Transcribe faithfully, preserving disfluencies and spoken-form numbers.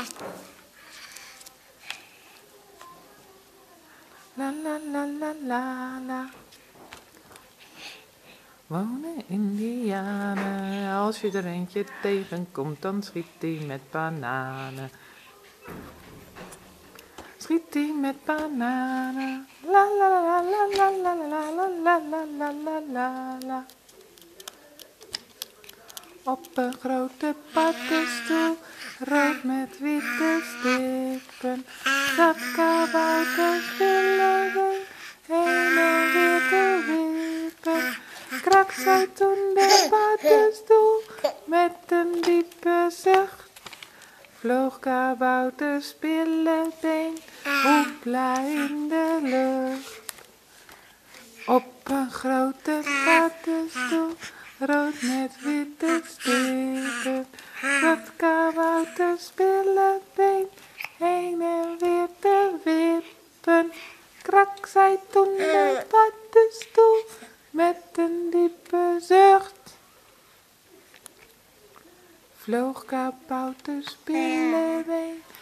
La la la la la la. Wonen Indianen, als je er eentje tegenkomt, dan schiet hij met bananen. Schiet hij met bananen. La la la la la la la la la la la la la la. Op een grote paddenstoel, rood met witte stippen, zat kabouters willen heen en weer te wippen. Krak zei toen de paddenstoel met een diepe zucht, vloog kabouters spillebeen, hoepla in de lucht. Op een grote paddenstoel, rood met witte stippen, zat kabouters spillebeen, heen en weer te wippen. Krak zei toen de paddenstoel met een diepe zucht, vloog kabouters spillebeen,